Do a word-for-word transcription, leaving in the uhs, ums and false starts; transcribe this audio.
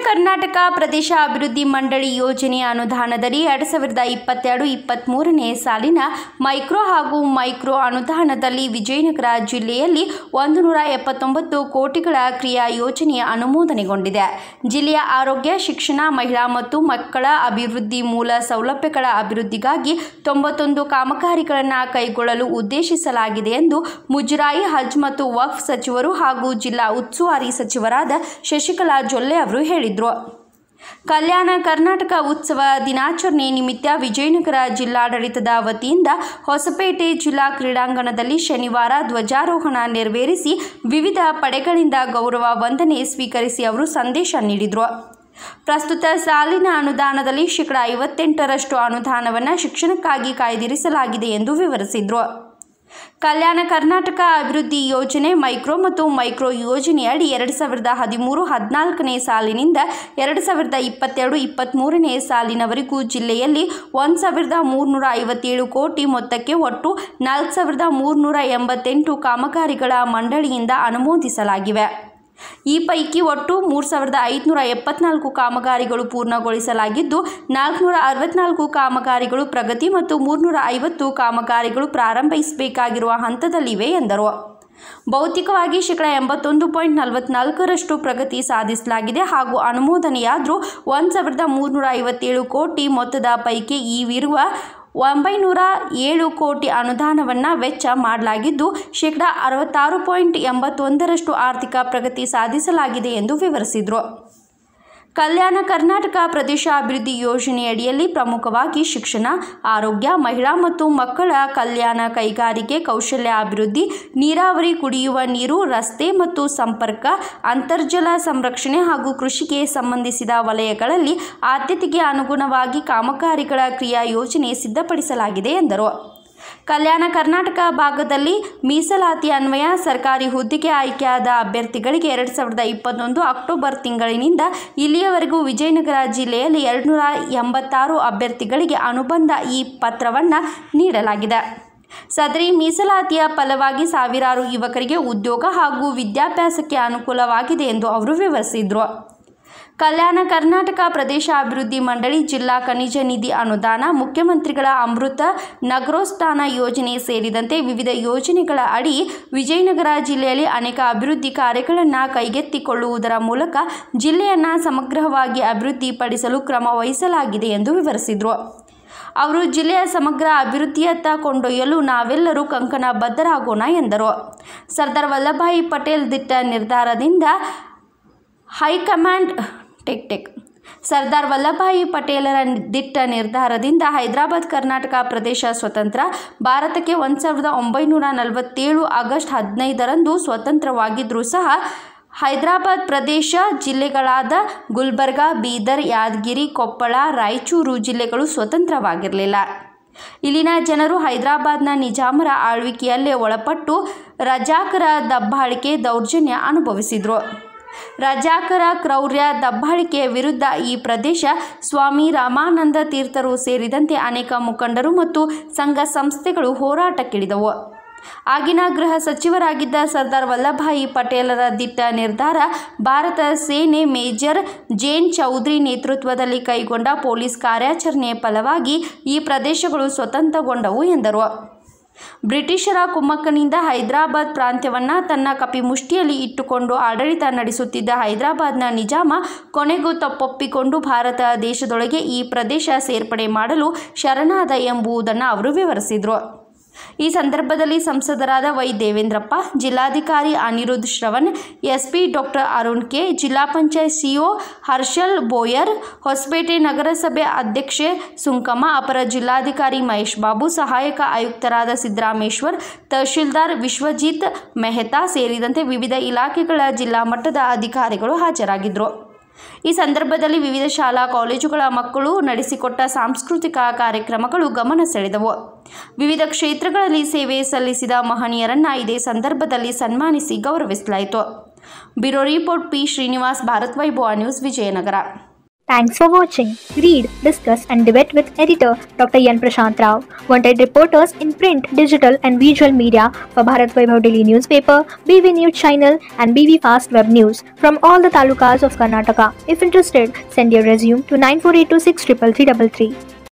ಕರ್ನಾಟಕ ಪ್ರದೇಶ ಅಭಿವೃದ್ಧಿ ಮಂಡಳಿ ಯೋಜನೆಯ ಅನುದಾನದಡಿ ಎರಡು ಸಾವಿರದ ಇಪ್ಪತ್ತೆರಡು ಇಪ್ಪತ್ತ್ಮೂರನೇ ಸಾಲಿನ ಮೈಕ್ರೋ ಹಾಗೂ ಮೈಕ್ರೋ ಅನುದಾನದಲ್ಲಿ ವಿಜಯನಗರ ಜಿಲ್ಲೆಯಲ್ಲಿ ಒಂದು ನೂರ ಎಪ್ಪತ್ತೊಂಬತ್ತು ಕೋಟಿಗಳ ಕ್ರಿಯಾ ಯೋಜನೆಯ ಅನುಮೋದನೆಗೊಂಡಿದೆ. ಜಿಲ್ಲೆಯ ಆರೋಗ್ಯ, ಶಿಕ್ಷಣ, ಮಹಿಳಾ ಮತ್ತು ಮಕ್ಕಳ ಅಭಿವೃದ್ಧಿ, ಮೂಲ ಸೌಲಭ್ಯಗಳ ಅಭಿವೃದ್ಧಿಗಾಗಿ ತೊಂಬತ್ತೊಂದು ಕಾಮಗಾರಿಗಳನ್ನು ಕೈಗೊಳ್ಳಲು ಉದ್ದೇಶಿಸಲಾಗಿದೆ ಎಂದು ಮುಜರಾಯಿ, ಹಜ್ ಮತ್ತು ವಕ್ಫ್ ಸಚಿವರು ಹಾಗೂ ಜಿಲ್ಲಾ ಉಸ್ತುವಾರಿ ಸಚಿವರಾದ ಶಶಿಕಲಾ ಜೊಲ್ಲೆ ಅವರು ಹೇಳಿದರು. ಕಲ್ಯಾಣ ಕರ್ನಾಟಕ ಉತ್ಸವ ದಿನಾಚರಣೆ ನಿಮಿತ್ತ ವಿಜಯನಗರ ಜಿಲ್ಲಾಡಳಿತದ ವತಿಯಿಂದ ಹೊಸಪೇಟೆ ಜಿಲ್ಲಾ ಕ್ರೀಡಾಂಗಣದಲ್ಲಿ ಶನಿವಾರ ಧ್ವಜಾರೋಹಣ ನೆರವೇರಿಸಿ ವಿವಿಧ ಪಡೆಗಳಿಂದ ಗೌರವ ವಂದನೆ ಸ್ವೀಕರಿಸಿ ಅವರು ಸಂದೇಶ ನೀಡಿದರು. ಪ್ರಸ್ತುತ ಸಾಲಿನ ಅನುದಾನದಲ್ಲಿ ಶೇಕಡಾ ಐವತ್ತೆಂಟರಷ್ಟು ಅನುದಾನವನ್ನು ಶಿಕ್ಷಣಕ್ಕಾಗಿ ಕಾಯ್ದಿರಿಸಲಾಗಿದೆ ಎಂದು ವಿವರಿಸಿದರು. ಕಲ್ಯಾಣ ಕರ್ನಾಟಕ ಅಭಿವೃದ್ಧಿ ಯೋಜನೆ ಮೈಕ್ರೋ ಮತ್ತು ಮೈಕ್ರೋ ಯೋಜನೆಯಡಿ ಎರಡು ಸಾವಿರದ ಹದಿಮೂರು ಹದಿನಾಲ್ಕನೇ ಸಾಲಿನಿಂದ ಎರಡು ಸಾವಿರದ ಇಪ್ಪತ್ತೆರಡು ಇಪ್ಪತ್ತ್ಮೂರನೇ ಸಾಲಿನವರೆಗೂ ಜಿಲ್ಲೆಯಲ್ಲಿ ಒಂದು ಸಾವಿರದ ಮೂರುನೂರ ಐವತ್ತೇಳು ಕೋಟಿ ಮೊತ್ತಕ್ಕೆ ಒಟ್ಟು ನಾಲ್ಕು ಸಾವಿರದ ಮೂರುನೂರ ಎಂಬತ್ತೆಂಟು ಕಾಮಗಾರಿಗಳ ಮಂಡಳಿಯಿಂದ ಅನುಮೋದಿಸಲಾಗಿವೆ. ಈ ಪೈಕಿ ಒಟ್ಟು ಮೂರು ಸಾವಿರದ ಐದುನೂರ ಎಪ್ಪತ್ನಾಲ್ಕು ಕಾಮಗಾರಿಗಳು ಪೂರ್ಣಗೊಳಿಸಲಾಗಿದ್ದು, ನಾಲ್ಕುನೂರ ಅರವತ್ನಾಲ್ಕು ಕಾಮಗಾರಿಗಳು ಪ್ರಗತಿ ಮತ್ತು ಮೂರುನೂರ ಐವತ್ತು ಕಾಮಗಾರಿಗಳು ಪ್ರಾರಂಭಿಸಬೇಕಾಗಿರುವ ಹಂತದಲ್ಲಿವೆ ಎಂದರು. ಭೌತಿಕವಾಗಿ ಶೇಕಡಾ ಎಂಬತ್ತೊಂದು ಪಾಯಿಂಟ್ ನಲವತ್ನಾಲ್ಕರಷ್ಟು ಪ್ರಗತಿ ಸಾಧಿಸಲಾಗಿದೆ ಹಾಗೂ ಅನುಮೋದನೆಯಾದರೂ ಒಂದು ಸಾವಿರದ ಮೂರುನೂರ ಐವತ್ತೇಳು ಕೋಟಿ ಮೊತ್ತದ ಪೈಕಿ ಈವಿರುವ ಒಂಬೈನೂರ ಏಳು ಕೋಟಿ ಅನುದಾನವನ್ನು ವೆಚ್ಚ ಮಾಡಲಾಗಿದ್ದು, ಶೇಕಡಾ ಅರವತ್ತಾರು ಪಾಯಿಂಟ್ ಎಂಬತ್ತೊಂದರಷ್ಟು ಆರ್ಥಿಕ ಪ್ರಗತಿ ಸಾಧಿಸಲಾಗಿದೆ ಎಂದು ವಿವರಿಸಿದರು. ಕಲ್ಯಾಣ ಕರ್ನಾಟಕ ಪ್ರದೇಶ ಅಭಿವೃದ್ಧಿ ಯೋಜನೆಯಡಿಯಲ್ಲಿ ಪ್ರಮುಖವಾಗಿ ಶಿಕ್ಷಣ, ಆರೋಗ್ಯ, ಮಹಿಳಾ ಮತ್ತು ಮಕ್ಕಳ ಕಲ್ಯಾಣ, ಕೈಗಾರಿಕೆ, ಕೌಶಲ್ಯ ಅಭಿವೃದ್ಧಿ, ನೀರಾವರಿ, ಕುಡಿಯುವ ನೀರು, ರಸ್ತೆ ಮತ್ತು ಸಂಪರ್ಕ, ಅಂತರ್ಜಲ ಸಂರಕ್ಷಣೆ ಹಾಗೂ ಕೃಷಿಗೆ ಸಂಬಂಧಿಸಿದ ವಲಯಗಳಲ್ಲಿ ಆದ್ಯತೆಗೆ ಅನುಗುಣವಾಗಿ ಕಾಮಗಾರಿಗಳ ಕ್ರಿಯಾ ಯೋಜನೆ ಸಿದ್ಧಪಡಿಸಲಾಗಿದೆ ಎಂದರು. ಕಲ್ಯಾಣ ಕರ್ನಾಟಕ ಭಾಗದಲ್ಲಿ ಮೀಸಲಾತಿ ಅನ್ವಯ ಸರ್ಕಾರಿ ಹುದ್ದೆಗೆ ಆಯ್ಕೆಯಾದ ಅಭ್ಯರ್ಥಿಗಳಿಗೆ ಎರಡು ಸಾವಿರದ ಇಪ್ಪತ್ತೊಂದು ಅಕ್ಟೋಬರ್ ತಿಂಗಳಿನಿಂದ ಇಲ್ಲಿಯವರೆಗೂ ವಿಜಯನಗರ ಜಿಲ್ಲೆಯಲ್ಲಿ ಎರಡುನೂರ ಎಂಬತ್ತಾರು ಅಭ್ಯರ್ಥಿಗಳಿಗೆ ಅನುಬಂಧ ಈ ಪತ್ರವನ್ನು ನೀಡಲಾಗಿದೆ. ಸದರಿ ಮೀಸಲಾತಿಯ ಫಲವಾಗಿ ಸಾವಿರಾರು ಯುವಕರಿಗೆ ಉದ್ಯೋಗ ಹಾಗೂ ವಿದ್ಯಾಭ್ಯಾಸಕ್ಕೆ ಅನುಕೂಲವಾಗಿದೆ ಎಂದು ಅವರು ವಿವರಿಸಿದರು. ಕಲ್ಯಾಣ ಕರ್ನಾಟಕ ಪ್ರದೇಶ ಅಭಿವೃದ್ಧಿ ಮಂಡಳಿ ಜಿಲ್ಲಾ ಖನಿಜ ನಿಧಿ ಅನುದಾನ, ಮುಖ್ಯಮಂತ್ರಿಗಳ ಅಮೃತ ನಗರೋತ್ಥಾನ ಯೋಜನೆ ಸೇರಿದಂತೆ ವಿವಿಧ ಯೋಜನೆಗಳ ಅಡಿ ವಿಜಯನಗರ ಜಿಲ್ಲೆಯಲ್ಲಿ ಅನೇಕ ಅಭಿವೃದ್ಧಿ ಕಾರ್ಯಗಳನ್ನು ಕೈಗೆತ್ತಿಕೊಳ್ಳುವುದರ ಮೂಲಕ ಜಿಲ್ಲೆಯನ್ನು ಸಮಗ್ರವಾಗಿ ಅಭಿವೃದ್ಧಿಪಡಿಸಲು ಕ್ರಮ ವಹಿಸಲಾಗಿದೆ ಎಂದು ವಿವರಿಸಿದರು. ಅವರು ಜಿಲ್ಲೆಯ ಸಮಗ್ರ ಅಭಿವೃದ್ಧಿಯತ್ತ ಕೊಂಡೊಯ್ಯಲು ನಾವೆಲ್ಲರೂ ಕಂಕಣ ಬದ್ಧರಾಗೋಣ ಎಂದರು. ಸರ್ದಾರ್ ವಲ್ಲಭಭಾಯಿ ಪಟೇಲ್ ದಿಟ್ಟ ನಿರ್ಧಾರದಿಂದ ಹೈಕಮಾಂಡ್ ಟೆಕ್ ಟೆಕ್ ಸರ್ದಾರ್ ವಲ್ಲಭಭಾಯಿ ಪಟೇಲರ ದಿಟ್ಟ ನಿರ್ಧಾರದಿಂದ ಹೈದರಾಬಾದ್ ಕರ್ನಾಟಕ ಪ್ರದೇಶ ಸ್ವತಂತ್ರ ಭಾರತಕ್ಕೆ ಒಂದು ಸಾವಿರದ ಒಂಬೈನೂರ ನಲವತ್ತೇಳು ಆಗಸ್ಟ್ ಹದಿನೈದರಂದು ಸ್ವತಂತ್ರವಾಗಿದ್ದರೂ ಸಹ ಹೈದರಾಬಾದ್ ಪ್ರದೇಶ ಜಿಲ್ಲೆಗಳಾದ ಗುಲ್ಬರ್ಗಾ, ಬೀದರ್, ಯಾದಗಿರಿ, ಕೊಪ್ಪಳ, ರಾಯಚೂರು ಜಿಲ್ಲೆಗಳು ಸ್ವತಂತ್ರವಾಗಿರಲಿಲ್ಲ. ಇಲ್ಲಿನ ಜನರು ಹೈದರಾಬಾದ್ನ ನಿಜಾಮರ ಆಳ್ವಿಕೆಯಲ್ಲೇ ಒಳಪಟ್ಟು ರಜಾಕರ ದಬ್ಬಾಳಿಕೆ, ದೌರ್ಜನ್ಯ ಅನುಭವಿಸಿದರು. ರಜಾಕರ ಕ್ರೌರ್ಯ, ದಬ್ಬಾಳಿಕೆಯ ವಿರುದ್ಧ ಈ ಪ್ರದೇಶ ಸ್ವಾಮಿ ರಾಮಾನಂದ ತೀರ್ಥರು ಸೇರಿದಂತೆ ಅನೇಕ ಮುಖಂಡರು ಮತ್ತು ಸಂಘ ಸಂಸ್ಥೆಗಳು ಹೋರಾಟಕ್ಕಿಳಿದವು. ಆಗಿನ ಗೃಹ ಸಚಿವರಾಗಿದ್ದ ಸರ್ದಾರ್ ವಲ್ಲಭಭಾಯಿ ಪಟೇಲರ ದಿಟ್ಟ ನಿರ್ಧಾರ, ಭಾರತ ಸೇನೆ ಮೇಜರ್ ಜೇನ್ ಚೌಧರಿ ನೇತೃತ್ವದಲ್ಲಿ ಕೈಗೊಂಡ ಪೊಲೀಸ್ ಕಾರ್ಯಾಚರಣೆಯ ಫಲವಾಗಿ ಈ ಪ್ರದೇಶಗಳು ಸ್ವತಂತ್ರಗೊಂಡವು ಎಂದರು. ಬ್ರಿಟಿಷರ ಕುಮ್ಮಕ್ಕಿನಿಂದ ಹೈದರಾಬಾದ್ ಪ್ರಾಂತ್ಯವನ್ನು ತನ್ನ ಕಪಿಮುಷ್ಟಿಯಲ್ಲಿ ಇಟ್ಟುಕೊಂಡು ಆಡಳಿತ ನಡೆಸುತ್ತಿದ್ದ ಹೈದರಾಬಾದ್ನ ನಿಜಾಮ ಕೊನೆಗೂ ತಪ್ಪೊಪ್ಪಿಕೊಂಡು ಭಾರತ ದೇಶದೊಳಗೆ ಈ ಪ್ರದೇಶ ಸೇರ್ಪಡೆ ಮಾಡಲು ಶರಣಾದ ಎಂಬುದನ್ನು ಅವರು ವಿವರಿಸಿದರು. ಈ ಸಂದರ್ಭದಲ್ಲಿ ಸಂಸದರಾದ ವೈ ದೇವೇಂದ್ರಪ್ಪ, ಜಿಲ್ಲಾಧಿಕಾರಿ Anirudh Shravan, SP doctor Arun K, ಜಿಲ್ಲಾ ಪಂಚಾಯತ್ ಸಿಇಒ ಹರ್ಷಲ್ ಬೋಯರ್, ಹೊಸಪೇಟೆ ನಗರಸಭೆ ಅಧ್ಯಕ್ಷೆ ಸುಂಕಮ್ಮ, ಅಪರ ಜಿಲ್ಲಾಧಿಕಾರಿ ಮಹೇಶ್ ಬಾಬು, ಸಹಾಯಕ ಆಯುಕ್ತರಾದ ಸಿದ್ದರಾಮೇಶ್ವರ್, ತಹಶೀಲ್ದಾರ್ ವಿಶ್ವಜಿತ್ ಮೆಹ್ತಾ ಸೇರಿದಂತೆ ವಿವಿಧ ಇಲಾಖೆಗಳ ಜಿಲ್ಲಾ ಮಟ್ಟದ ಅಧಿಕಾರಿಗಳು ಹಾಜರಾಗಿದ್ದರು. ಈ ಸಂದರ್ಭದಲ್ಲಿ ವಿವಿಧ ಶಾಲಾ ಕಾಲೇಜುಗಳ ಮಕ್ಕಳು ನಡೆಸಿಕೊಟ್ಟ ಸಾಂಸ್ಕೃತಿಕ ಕಾರ್ಯಕ್ರಮಗಳು ಗಮನ ಸೆಳೆದವು. ವಿವಿಧ ಕ್ಷೇತ್ರಗಳಲ್ಲಿ ಸೇವೆ ಸಲ್ಲಿಸಿದ ಮಹನೀಯರನ್ನು ಇದೇ ಸಂದರ್ಭದಲ್ಲಿ ಸನ್ಮಾನಿಸಿ ಗೌರವಿಸಲಾಯಿತು. Bureau report P Srinivas, Bharat Vaibhava news, Vijayanagara. Thanks for watching. Read, discuss and debate with editor Doctor Yan Prashant Rao. Wanted reporters in print, digital and visual media for Bharat Vaibhav Daily Newspaper, B V News Channel and B V Fast Web News from all the talukas of Karnataka. If interested, send your resume to nine four eight two six three three three three.